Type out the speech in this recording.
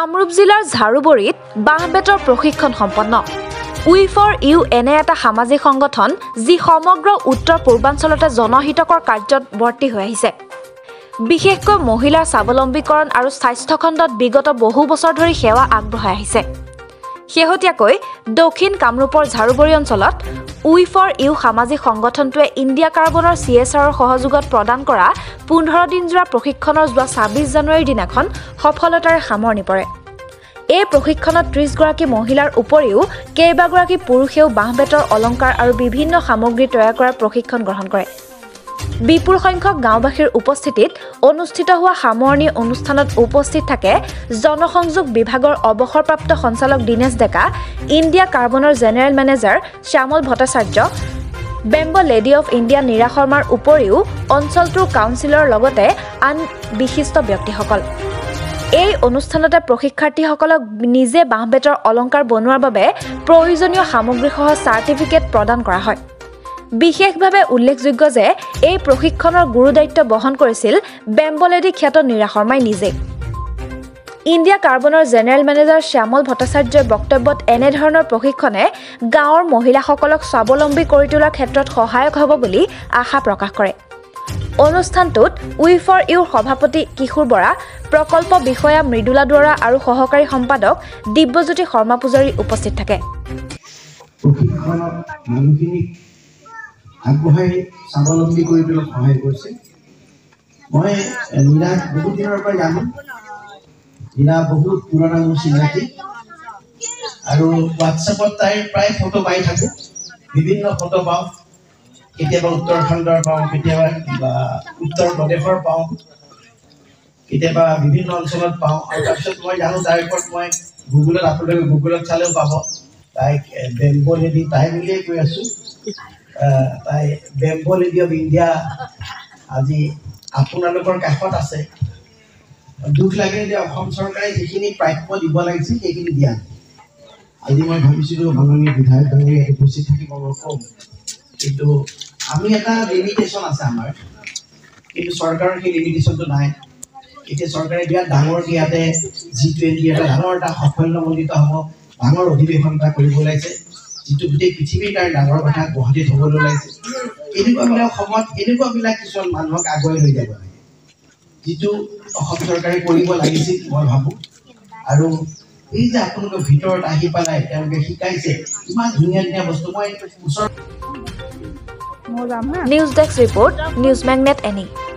কামৰূপ জিলাৰ ঝাৰুবৰীত বাঁহ-বেতৰ প্ৰশিক্ষণ সম্পন্ন। উই ফৰ ইউ এনে এটা সামাজিক সংগঠন যি সমগ্ৰ উত্তৰ পূৰ্বাঞ্চলতে জনহিতকৰ কাৰ্যত বৰ্তি হৈ আহিছে। বিশেষকৈ মহিলাৰ স্বাৱলম্বীকৰণ আৰু স্বাস্থ্য খণ্ডত বিগত বহু বছৰ ধৰি সেৱা আগবঢ়াই আহিছে। শেহতীয়াকৈ দক্ষিণ কামৰূপৰ ঝাৰুবৰী অঞ্চলত উই ফৰ ইউ সামাজিক সংগঠনটোৱে ইণ্ডিয়া কাৰ্বনৰ CSRৰ সহযোগত প্ৰদান কৰা 15 দিনজোৰা প্ৰশিক্ষণৰ যোৱা 26 জানুৱাৰীৰ দিনাখন সফলতাৰে সামৰণি পৰে। এই প্ৰশিক্ষণত 30 গৰাকী মহিলাৰ উপৰিও কেইবাগৰাকী পুৰুষেও বাঁহ-বেতৰ অলংকাৰ আৰু বিভিন্ন সামগ্ৰী তৈয়াৰ কৰাৰ প্ৰশিক্ষণ গ্ৰহণ কৰে। বিপুল সংখ্যক গাঁওবাসীৰ উপস্থিতিত অনুষ্ঠিত হোৱা সামৰণি অনুষ্ঠানত উপস্থিত থাকে জনসংযোগ বিভাগৰ অৱসৰপ্ৰাপ্ত সঞ্চালক দীনেশ ডেকা, ইণ্ডিয়া কাৰ্বনৰ general manager Shyamal Bhattacharya, bamboo lady of India Neera শৰ্মাৰ উপৰিও অঞ্চলটোৰ কাউন্সিলৰ লগতে আন বিশিষ্ট ব্যক্তিসকল। এই অনুষ্ঠানতে প্ৰশিক্ষাৰ্থীসকলক নিজে বাঁহ-বেতৰ অলংকাৰ বনোৱাৰ বাবে প্ৰয়োজনীয় সামগ্ৰীসহ চাৰ্টিফিকেট প্ৰদান কৰা হয়। বিশেষভাৱে উল্লেখযোগ্য যে এই প্ৰশিক্ষণৰ গুৰুদায়িত্ব বহন কৰিছিল বেম্ব লেডি খ্যাত নীৰা শৰ্মাই নিজে। ইণ্ডিয়া কাৰ্বনৰ জেনেৰেল মেনেজাৰ শ্যামল ভট্টাচাৰ্যৰ বক্তব্যত এনেধৰণৰ প্ৰশিক্ষণে গাঁৱৰ মহিলাসকলক স্বাৱলম্বী কৰি তোলাৰ ক্ষেত্ৰত সহায়ক হ'ব বুলি আশা প্ৰকাশ কৰে। অনুষ্ঠানটোত উই ফৰ ইউৰ সভাপতি কিশোৰ বৰা, প্ৰকল্প বিষয়া মৃদুলা দুৱৰা আৰু সহকাৰী সম্পাদক দিব্যজ্যোতি শৰ্মা পূজাৰী উপস্থিত থাকে। আগবঢ়াই স্বাৱলম্বী কৰি তোলাত সহায় কৰিছে। মই নীৰা বহুত দিনৰ পৰা জানো, নীৰা বহুত পুৰণা মোৰ চিনাকি আৰু হোৱাটছএপত তাইৰ প্ৰায় ফটো পাই থাকোঁ, বিভিন্ন ফটো পাওঁ, কেতিয়াবা উত্তৰাখণ্ডৰ পাওঁ, কেতিয়াবা উত্তৰ প্ৰদেশৰ পাওঁ, কেতিয়াবা বিভিন্ন অঞ্চলত পাওঁ। আৰু তাৰপিছত মই জানো তাইৰ ওপৰত মই গুগলত চালেও পাব, তাইক বেম্ব লেডি তাই বুলিয়ে কৈ আছোঁ। তাই বেম্ব লেডি অফ ইণ্ডিয়া আজি আপোনালোকৰ কাষত আছে। দুখ লাগে যে অসম চৰকাৰে যিখিনি প্ৰাপ্য দিব লাগিছিল সেইখিনি দিয়া নাই। আজি মই ভাবিছিলোঁ মাননীয় বিধায়ক ডাঙৰীয়া উপস্থিত থাকিব মই ক'ম, কিন্তু আমি এটা লিমিটেশ্যন আছে আমাৰ, কিন্তু চৰকাৰৰ সেই লিমিটেশ্যনটো নাই। এতিয়া চৰকাৰে বিৰাট ডাঙৰকৈ ইয়াতে G20 এটা ডাঙৰ এটা সাফল্যমণ্ডিত হ'ব, ডাঙৰ অধিৱেশন এটা কৰিব ওলাইছে, যিটো গোটেই পৃথিৱীৰ কাৰণে ডাঙৰ কথা গুৱাহাটীত হ'বলৈ ওলাইছে। এনেকুৱাবিলাক সময়ত এনেকুৱাবিলাক কিছুমান মানুহক আগুৱাই লৈ যাব লাগে, যিটো অসম চৰকাৰে কৰিব লাগিছিল মই ভাবোঁ। আৰু এই যে আপোনালোকৰ ভিতৰত আহি পেলাই তেওঁলোকে শিকাইছে ইমান ধুনীয়া ধুনীয়া বস্তু, মই ওচৰত news desk report, news magnet any.